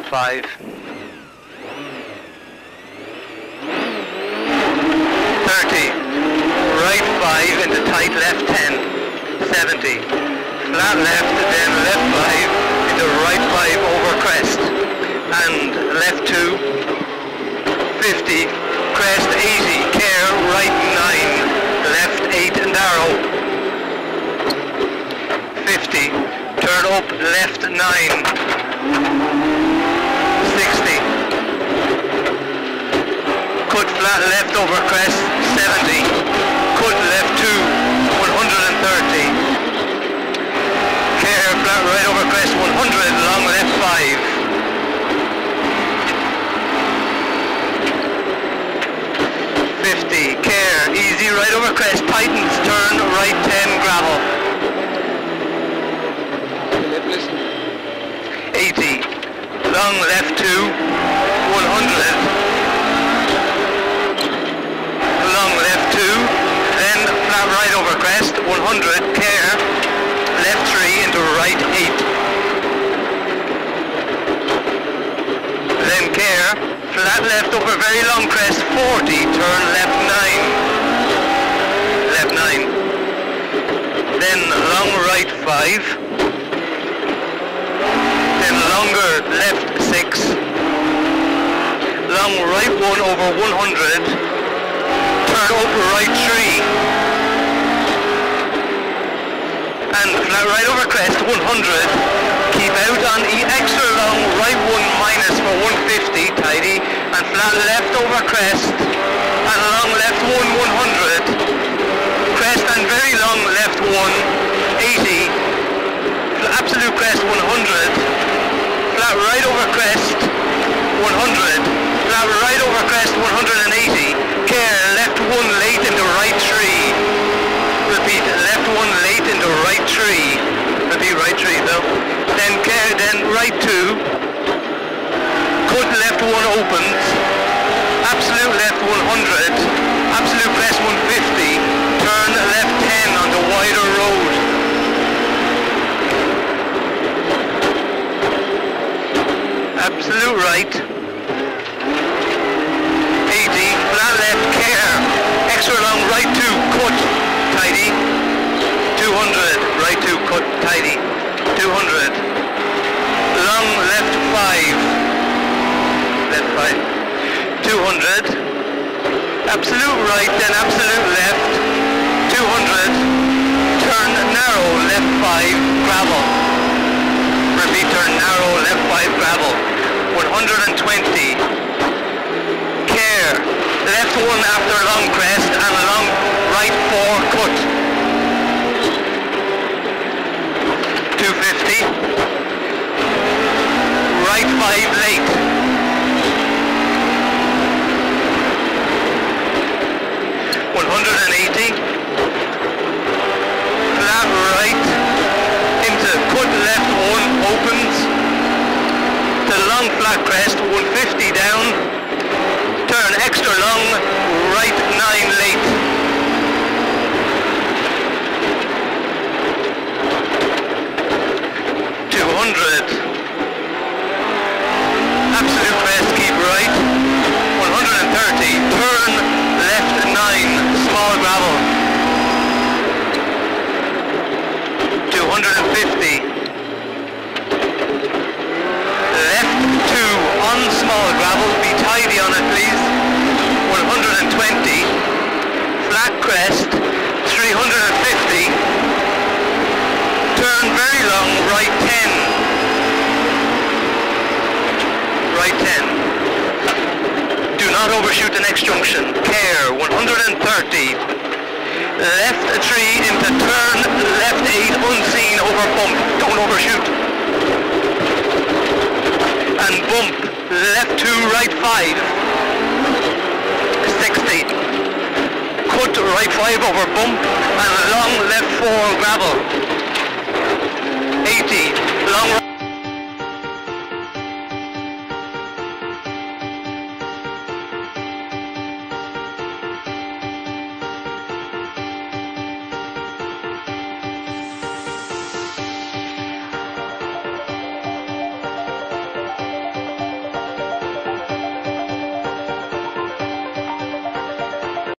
5. 30. Right 5 into tight left 10. 70. Flat left, then left 5 into right 5 over crest. And left 2. 50. Crest 80. Care right 9. Left 8 narrow. 50. Turn up left 9. 60. Cut flat left over crest 70. Cut left 2 130. Care flat right over crest 100. Long left 5. 50. Care easy right over crest tightens. Turn right 10 gravel. 80. Long left 2 100. Long left 2, then flat right over crest 100. Care left 3 into right 8. Then care flat left over very long crest 40. Turn left 9. Left 9. Then long right 5. Longer left 6. Long right 1 over 100. Turn up right 3. And flat right over crest 100. Keep out on extra long right 1 minus for 150 tidy. And flat left over crest. And long left 1 100. Crest and very long left 1 80. Absolute crest 100. Flat right over crest 100. Flat right over crest 180. Care left 1 late into right 3. Repeat left 1 late into right 3. Repeat right 3 though. Then care then right 2. Cut left 1 opens. Absolute left 100. Absolute crest 150. Turn left 10 on the wider road. Absolute right 80. Flat left care extra long right 2 cut tidy 200. Right 2 cut tidy 200. Long left 5. Left 5 200. Absolute right then absolute left 200. Turn narrow left 5 gravel. Repeat turn narrow left 5 gravel 120. Care left 1 after long crest and long right 4 cut 250. Right 5 late 180. Flat right into cut left 1 opens. The long flat crest 150 down. Turn extra long right 9 late. 200. Absolute crest keep right 130. Turn left 9 small gravel 250. On small gravel, be tidy on it please. 120. Flat crest 350. Turn very long right 10. Right 10. Do not overshoot the next junction. Care 130. Left 3 into turn left 8 unseen over bump. Don't overshoot. And bump left 2 right 5 60. Cut right 5 over bump and long left 4 gravel 80. Long